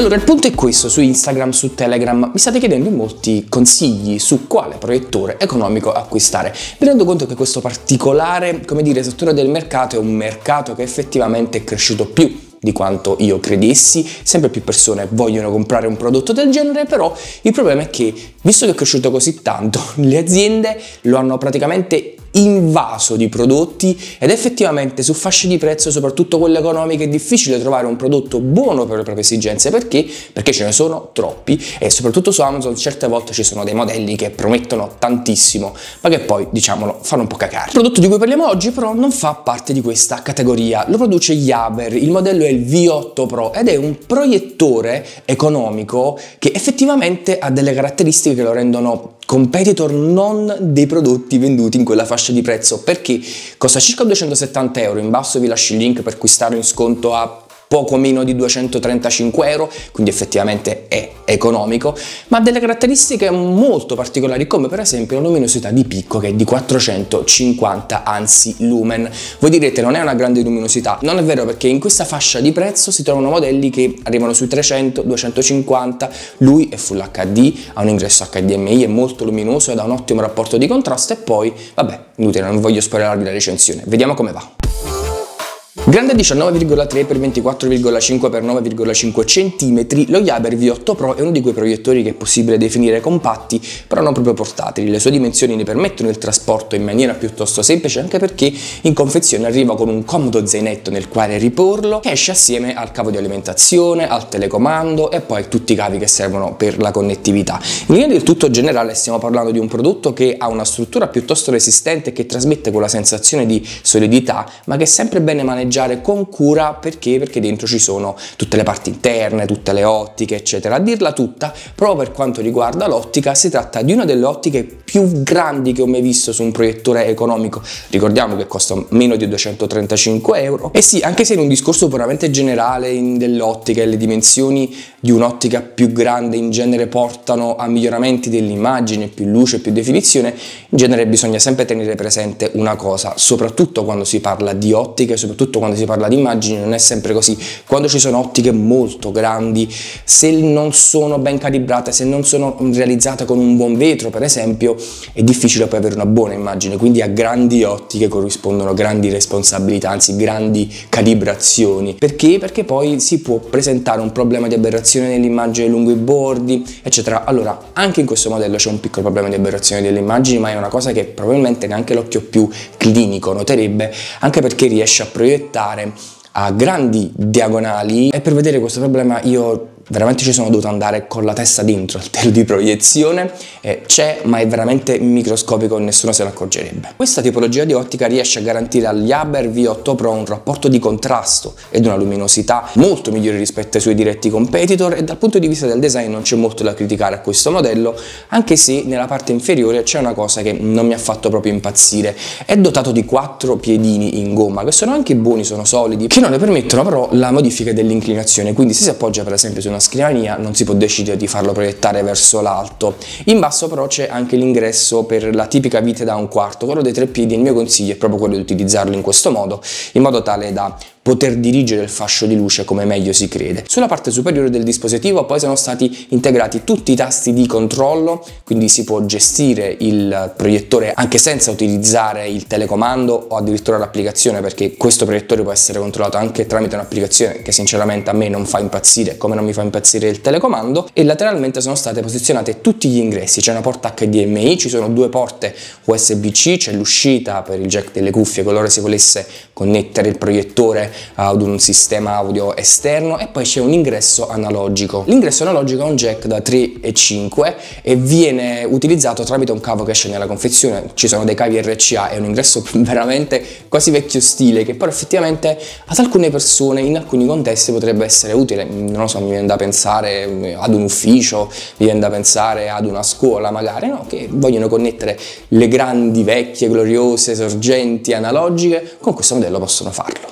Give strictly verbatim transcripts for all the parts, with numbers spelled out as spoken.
Allora, il punto è questo: su Instagram, su Telegram mi state chiedendo molti consigli su quale proiettore economico acquistare. Mi rendo conto che questo particolare, come dire, settore del mercato è un mercato che effettivamente è cresciuto più di quanto io credessi, sempre più persone vogliono comprare un prodotto del genere, però il problema è che, visto che è cresciuto così tanto, le aziende lo hanno praticamente invaso di prodotti ed effettivamente su fasce di prezzo, soprattutto quelle economiche, è difficile trovare un prodotto buono per le proprie esigenze. Perché? Perché ce ne sono troppi e soprattutto su Amazon certe volte ci sono dei modelli che promettono tantissimo ma che poi, diciamolo, fanno un po' cacare. Il prodotto di cui parliamo oggi però non fa parte di questa categoria, lo produce Jaber, il modello è il V otto Pro ed è un proiettore economico che effettivamente ha delle caratteristiche che lo rendono competitor non dei prodotti venduti in quella fascia di prezzo. Perché costa circa duecentosettanta euro, in basso vi lascio il link per acquistarlo in sconto a poco meno di duecentotrentacinque euro, quindi effettivamente è economico, ma ha delle caratteristiche molto particolari, come per esempio la luminosità di picco che è di quattrocentocinquanta ANSI lumen. Voi direte non è una grande luminosità, non è vero, perché in questa fascia di prezzo si trovano modelli che arrivano sui trecento duecentocinquanta, lui è Full acca di, ha un ingresso acca di emme i, è molto luminoso ed ha un ottimo rapporto di contrasto e poi, vabbè, inutile, non voglio spoilerarvi la recensione, vediamo come va. Grande diciannove virgola tre per ventiquattro virgola cinque per nove virgola cinque centimetri, lo Jaber V otto Pro è uno di quei proiettori che è possibile definire compatti, però non proprio portatili. Le sue dimensioni ne permettono il trasporto in maniera piuttosto semplice, anche perché in confezione arriva con un comodo zainetto nel quale riporlo, che esce assieme al cavo di alimentazione, al telecomando e poi tutti i cavi che servono per la connettività. In linea del tutto generale stiamo parlando di un prodotto che ha una struttura piuttosto resistente e che trasmette quella sensazione di solidità, ma che è sempre bene maneggiare con cura. Perché? Perché dentro ci sono tutte le parti interne, tutte le ottiche, eccetera. A dirla tutta, proprio per quanto riguarda l'ottica, si tratta di una delle ottiche più grandi che ho mai visto su un proiettore economico. Ricordiamo che costa meno di duecentotrentacinque euro. E sì, anche se in un discorso puramente generale dell'ottica, le dimensioni di un'ottica più grande in genere portano a miglioramenti dell'immagine, più luce, più definizione, in genere bisogna sempre tenere presente una cosa, soprattutto quando si parla di ottiche, soprattutto quando si parla di immagini, non è sempre così. Quando ci sono ottiche molto grandi, se non sono ben calibrate, se non sono realizzate con un buon vetro per esempio, è difficile poi avere una buona immagine. Quindi a grandi ottiche corrispondono grandi responsabilità, anzi grandi calibrazioni. Perché? Perché poi si può presentare un problema di aberrazione nell'immagine lungo i bordi, eccetera. Allora, anche in questo modello c'è un piccolo problema di aberrazione delle immagini, ma è una cosa che probabilmente neanche l'occhio più clinico noterebbe, anche perché riesce a proiettare a grandi diagonali, e per vedere questo problema io veramente ci sono dovuto andare con la testa dentro al telo di proiezione. Eh, c'è, ma è veramente microscopico e nessuno se ne accorgerebbe. Questa tipologia di ottica riesce a garantire al Jaber V otto Pro un rapporto di contrasto ed una luminosità molto migliore rispetto ai suoi diretti competitor, e dal punto di vista del design non c'è molto da criticare a questo modello, anche se nella parte inferiore c'è una cosa che non mi ha fatto proprio impazzire. È dotato di quattro piedini in gomma che sono anche buoni, sono solidi, che non ne permettono però la modifica dell'inclinazione. Quindi se si appoggia per esempio su una scrivania non si può decidere di farlo proiettare verso l'alto. In basso però c'è anche l'ingresso per la tipica vite da un quarto, quello dei tre piedi. Il mio consiglio è proprio quello di utilizzarlo in questo modo, in modo tale da poter dirigere il fascio di luce come meglio si crede. Sulla parte superiore del dispositivo poi sono stati integrati tutti i tasti di controllo, quindi si può gestire il proiettore anche senza utilizzare il telecomando o addirittura l'applicazione, perché questo proiettore può essere controllato anche tramite un'applicazione che sinceramente a me non fa impazzire, come non mi fa impazzire il telecomando. E lateralmente sono state posizionate tutti gli ingressi, c'è una porta acca di emme i, ci sono due porte U S B C, c'è l'uscita per il jack delle cuffie qualora si volesse connettere il proiettore ad un sistema audio esterno, e poi c'è un ingresso analogico. L'ingresso analogico è un jack da tre e cinque e viene utilizzato tramite un cavo che esce nella confezione. Ci sono dei cavi erre ci a, è un ingresso veramente quasi vecchio stile, che però effettivamente ad alcune persone in alcuni contesti potrebbe essere utile. Non lo so, mi viene da pensare ad un ufficio, mi viene da pensare ad una scuola magari, no? Che vogliono connettere le grandi vecchie gloriose sorgenti analogiche, con questo modello possono farlo. Per valutare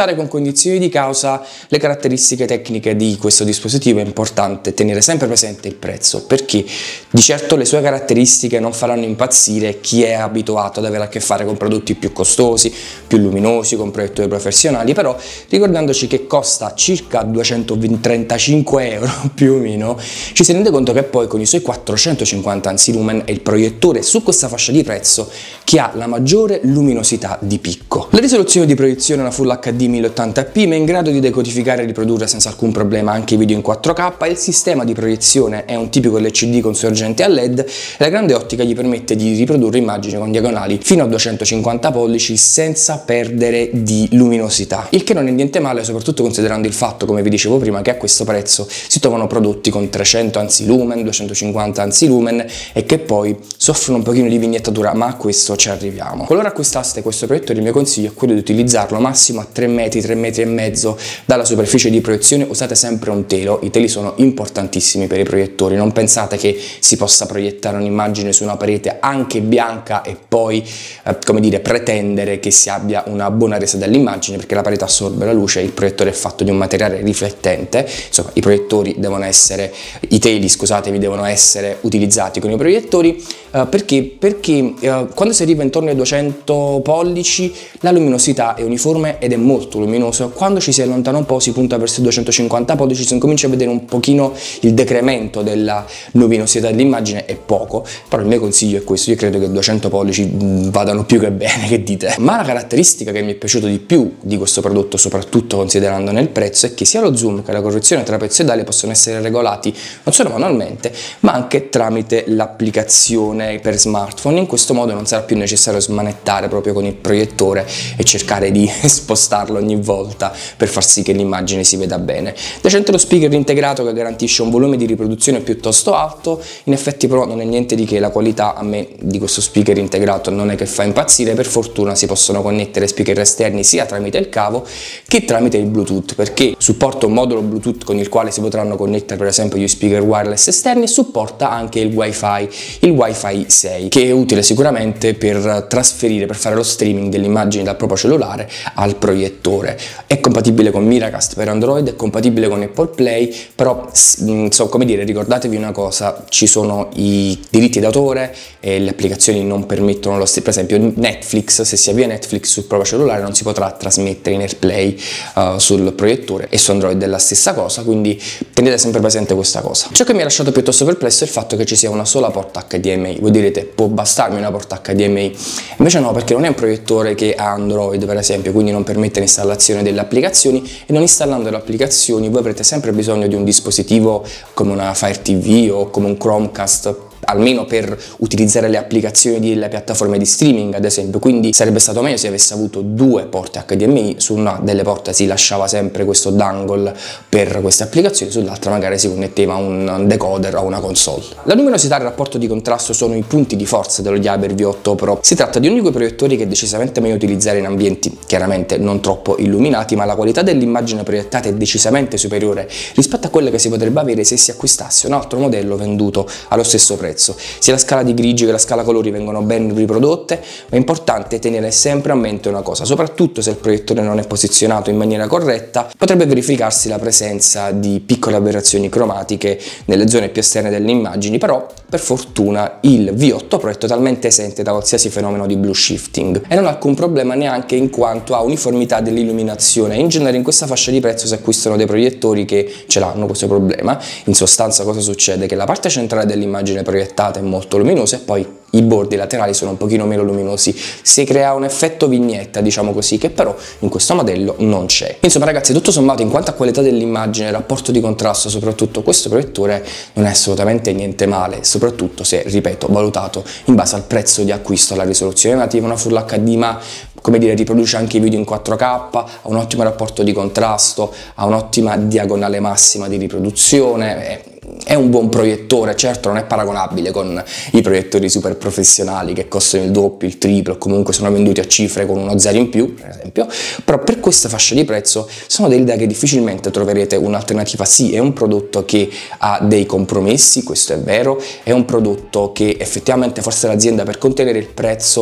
confrontare con cognizione di causa le caratteristiche tecniche di questo dispositivo è importante tenere sempre presente il prezzo, perché di certo le sue caratteristiche non faranno impazzire chi è abituato ad avere a che fare con prodotti più costosi, più luminosi, con proiettori professionali, però ricordandoci che costa circa duecentotrentacinque euro più o meno, ci si rende conto che poi con i suoi quattrocentocinquanta ansi lumen è il proiettore su questa fascia di prezzo che ha la maggiore luminosità di picco. La risoluzione di proiezione è una Full H D mille ottanta p, ma è in grado di decodificare e riprodurre senza alcun problema anche i video in quattro K, e il sistema di proiezione è un tipico L C D con sorgente a L E D, e la grande ottica gli permette di riprodurre immagini con diagonali fino a duecentocinquanta pollici senza perdere di luminosità, il che non è niente male, soprattutto considerando il fatto, come vi dicevo prima, che a questo prezzo si trovano prodotti con trecento ansi lumen, duecentocinquanta ansi lumen e che poi soffrono un pochino di vignettatura, ma a questo ci arriviamo. Qualora acquistaste questo proiettore, il mio consiglio è quello di utilizzarlo massimo a tre metri, tre metri e mezzo dalla superficie di proiezione. Usate sempre un telo, i teli sono importantissimi per i proiettori, non pensate che si possa proiettare un'immagine su una parete anche bianca e poi eh, come dire pretendere che si abbia una buona resa dell'immagine, perché la parete assorbe la luce, il proiettore è fatto di un materiale riflettente, insomma i proiettori devono essere, i teli scusatevi, devono essere utilizzati con i proiettori eh, perché, perché eh, quando si arriva intorno ai duecento pollici la luminosità è uniforme ed è molto luminoso, quando ci si allontana un po' si punta verso i duecentocinquanta pollici, si incomincia a vedere un pochino il decremento della luminosità dell'immagine, è poco, però il mio consiglio è questo, io credo che duecento pollici mh, vadano più che bene, che dite? Ma la caratteristica che mi è piaciuta di più di questo prodotto, soprattutto considerandone il prezzo, è che sia lo zoom che la correzione trapezoidale possono essere regolati non solo manualmente ma anche tramite l'applicazione per smartphone. In questo modo non sarà più necessario smanettare proprio con il proiettore e cercare di spostarlo ogni volta per far sì che l'immagine si veda bene. Decente lo speaker integrato che garantisce un volume di riproduzione piuttosto alto, in effetti però non è niente di che, la qualità a me di questo speaker integrato non è che fa impazzire. Per fortuna si possono connettere speaker esterni sia tramite il cavo che tramite il Bluetooth, perché supporta un modulo Bluetooth con il quale si potranno connettere per esempio gli speaker wireless esterni, e supporta anche il Wi-Fi, il Wi-Fi sei, che è utile sicuramente per trasferire, per fare lo streaming delle immagini dal proprio cellulare al proiettore. È compatibile con Miracast per Android, è compatibile con Apple Play, però so, come dire, ricordatevi una cosa, ci sono i diritti d'autore e le applicazioni non permettono lo stesso. Per esempio Netflix, se si avvia Netflix sul proprio cellulare non si potrà trasmettere in AirPlay uh, sul proiettore, e su Android è la stessa cosa, quindi tenete sempre presente questa cosa. Ciò che mi ha lasciato piuttosto perplesso è il fatto che ci sia una sola porta H D M I. Voi direte, può bastarmi una porta H D M I? Invece no, perché non è un proiettore che ha Android per esempio, quindi non permette l'installazione delle applicazioni, e non installando le applicazioni voi avrete sempre bisogno di un dispositivo come una Fire T V o come un Chromecast, almeno per utilizzare le applicazioni delle piattaforme di streaming ad esempio, quindi sarebbe stato meglio se avesse avuto due porte H D M I. Su una delle porte si lasciava sempre questo dongle per queste applicazioni, sull'altra magari si connetteva un decoder o una console. La luminosità e il rapporto di contrasto sono i punti di forza dello Jabber V otto Pro. Si tratta di un di quei proiettori che è decisamente meglio utilizzare in ambienti chiaramente non troppo illuminati, ma la qualità dell'immagine proiettata è decisamente superiore rispetto a quella che si potrebbe avere se si acquistasse un altro modello venduto allo stesso prezzo. Sia la scala di grigi che la scala colori vengono ben riprodotte, ma è importante tenere sempre a mente una cosa: soprattutto se il proiettore non è posizionato in maniera corretta, potrebbe verificarsi la presenza di piccole aberrazioni cromatiche nelle zone più esterne delle immagini. Però per fortuna il V otto Pro è totalmente esente da qualsiasi fenomeno di blue shifting e non ha alcun problema neanche in quanto a uniformità dell'illuminazione. In genere in questa fascia di prezzo si acquistano dei proiettori che ce l'hanno questo problema. In sostanza cosa succede? Che la parte centrale dell'immagine proiettata è molto luminosa e poi i bordi laterali sono un pochino meno luminosi, si crea un effetto vignetta, diciamo così, che però in questo modello non c'è. Insomma ragazzi, tutto sommato, in quanto a qualità dell'immagine, rapporto di contrasto, soprattutto questo proiettore non è assolutamente niente male, soprattutto se, ripeto, valutato in base al prezzo di acquisto, alla risoluzione nativa, una Full H D, ma come dire, riproduce anche i video in quattro K, ha un ottimo rapporto di contrasto, ha un'ottima diagonale massima di riproduzione, è È un buon proiettore. Certo non è paragonabile con i proiettori super professionali che costano il doppio, il triplo, o comunque sono venduti a cifre con uno zero in più per esempio, però per questa fascia di prezzo sono dell'idea che difficilmente troverete un'alternativa. Sì, è un prodotto che ha dei compromessi, questo è vero, è un prodotto che effettivamente forse l'azienda per contenere il prezzo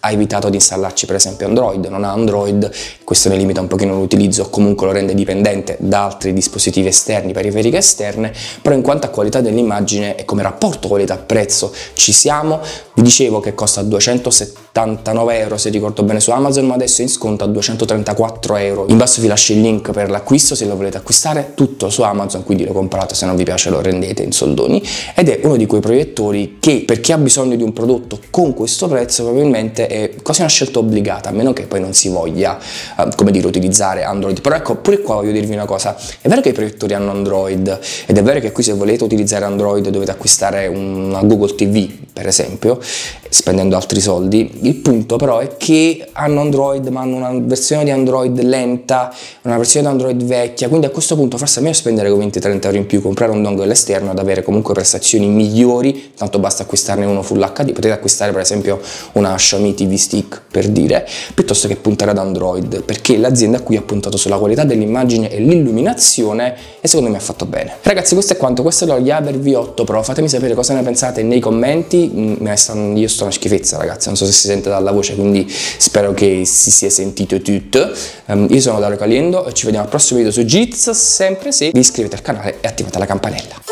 ha evitato di installarci per esempio Android, non ha Android, questo ne limita un pochino l'utilizzo, comunque lo rende dipendente da altri dispositivi esterni, periferiche esterne, però in quanto a qualità dell'immagine e come rapporto qualità-prezzo ci siamo. Vi dicevo che costa duecentosettantanove euro se ricordo bene su Amazon, ma adesso è in sconto a duecentotrentaquattro euro. In basso vi lascio il link per l'acquisto se lo volete acquistare, tutto su Amazon, quindi lo comprate, se non vi piace lo rendete in soldoni, ed è uno di quei proiettori che per chi ha bisogno di un prodotto con questo prezzo probabilmente è quasi una scelta obbligata, a meno che poi non si voglia uh, come dire utilizzare Android. Però ecco, pure qua voglio dirvi una cosa: è vero che i proiettori hanno Android ed è vero che qui se volete utilizzare Android dovete acquistare una Google T V per esempio, spendendo altri soldi. Il punto però è che hanno Android, ma hanno una versione di Android lenta, una versione di Android vecchia, quindi a questo punto forse è meglio spendere quei venti trenta euro in più, comprare un dongle esterno ad avere comunque prestazioni migliori, tanto basta acquistarne uno Full H D, potete acquistare per esempio una Xiaomi T V Stick per dire, piuttosto che puntare ad Android, perché l'azienda qui ha puntato sulla qualità dell'immagine e l'illuminazione e secondo me ha fatto bene. Ragazzi, questo è quanto, questo è lo Jaber V otto Pro, fatemi sapere cosa ne pensate nei commenti. Io sto una schifezza ragazzi, non so se si sente dalla voce, quindi spero che si sia sentito tutto. Um, io sono Dario Caliendo e ci vediamo al prossimo video su Jitz, sempre se vi iscrivete al canale e attivate la campanella.